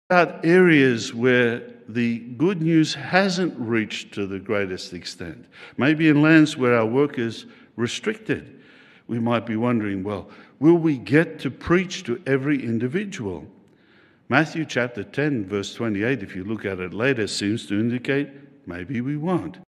about areas where the good news hasn't reached to the greatest extent? Maybe in lands where our work is restricted. We might be wondering, well, will we get to preach to every individual? Matthew chapter 10, verse 28, if you look at it later, seems to indicate maybe we won't.